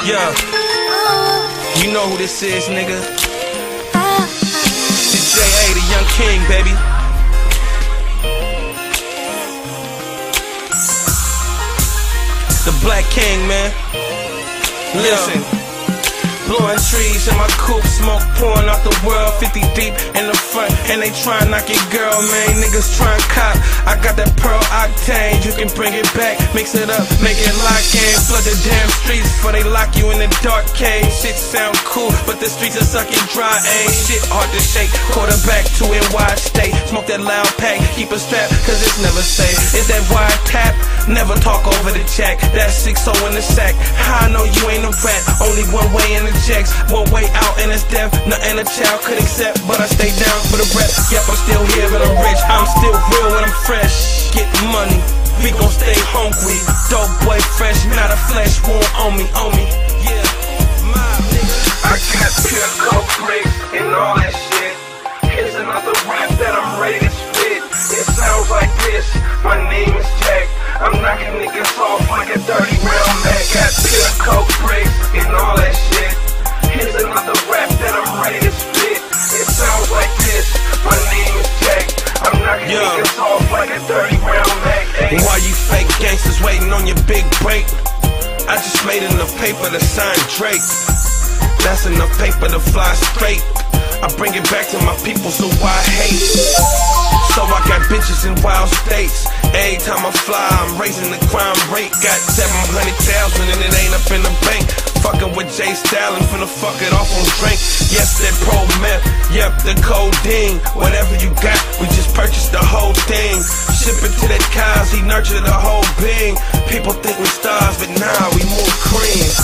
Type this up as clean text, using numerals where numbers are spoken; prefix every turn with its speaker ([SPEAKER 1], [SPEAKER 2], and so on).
[SPEAKER 1] Yeah, you know who this is, nigga. It's J.A. the Young King, baby. The Black King, man. Listen. Blowing trees in my coupe, smoke pouring out the world, 50 deep in the front, and they try and knock your girl, man. Niggas try and cop. I got that pearl octane, you can bring it back, mix it up, make it lock in. Flood the damn streets before they lock you in the dark cave. Shit sound cool, but the streets are sucking dry, ain't shit hard to shake. Quarterback to NY State, smoke that loud pack, keep a strap, cause it's never safe. It's that wide tap, never talk over the jack. That 6-0 in the sack. How I know you ain't a rat, only one way in the checks, one way out and it's death. Nothing a child could accept, but I stay down for the rep. Yep, I'm still here but I'm rich, I'm still real when I'm fresh. Get money, we gon' stay hungry. Dope boy fresh, not a flesh wound on me, yeah, my nigga. I got pure coke bricks and all that shit. Here's another rap that I'm ready to spit. It sounds like this, my name is Jack. I'm knocking niggas off like a 30-round Mac. Got pure coke bricks and all that shit. Here's another rap that I'm ready to spit. It sounds like this, my name is Jack. I'm knocking niggas off like a 30-round Mac. Why you fake gangsters waiting on your big break? I just made enough paper to sign Drake. That's enough paper to fly straight. I bring it back to my people, so why hate? So I got bitches in wild states. Every time I fly, I'm raising the crime rate. Got 700,000 and it ain't up in the bank. Fucking with Jay Stalin, finna fuck it off on drink. Yes, that pro meth, yep, the codeine. Whatever you got, we just purchased the whole thing. Ship it to that cause, he nurtured the whole being. People think we stars, but nah, we move cream.